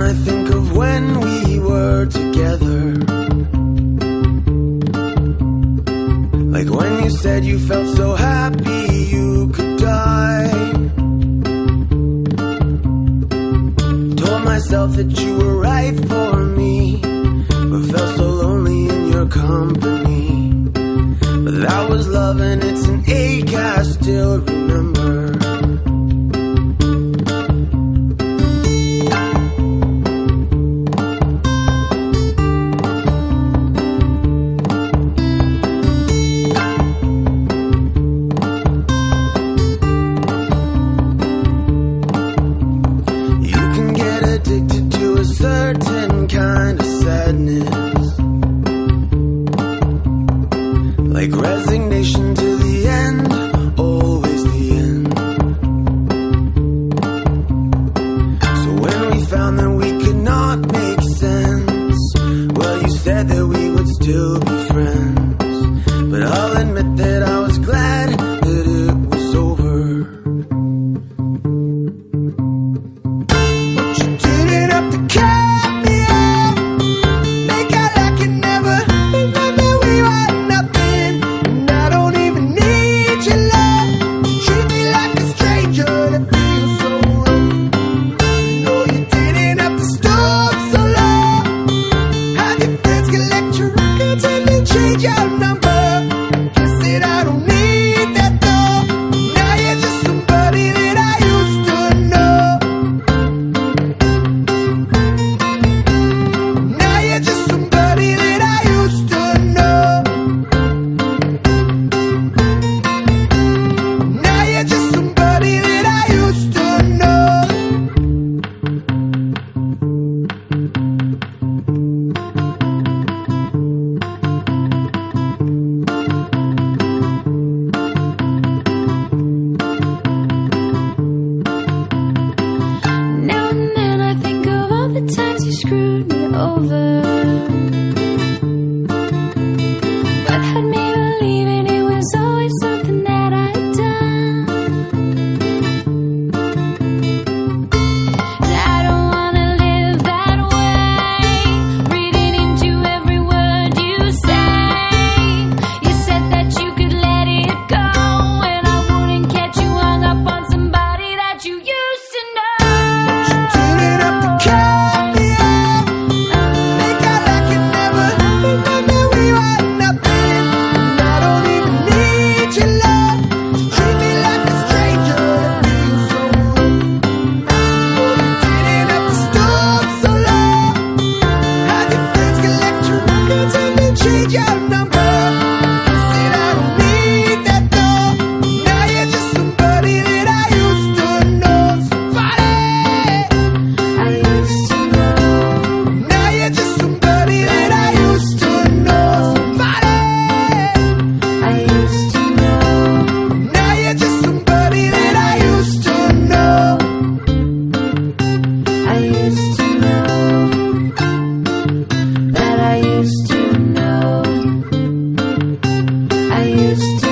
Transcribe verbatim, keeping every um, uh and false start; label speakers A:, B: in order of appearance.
A: I think of when we were together, like when you said you felt so happy you could die. Told myself that you were right for me, but felt so lonely in your company. But that was love and it's an ache I still remember. Certain kind of sadness, like resignation to the end, always the end. So when we found that we could not make sense, well, you said that we would still be friends. But I'll admit that I was glad that it was over. But you didn't have to care.
B: Used to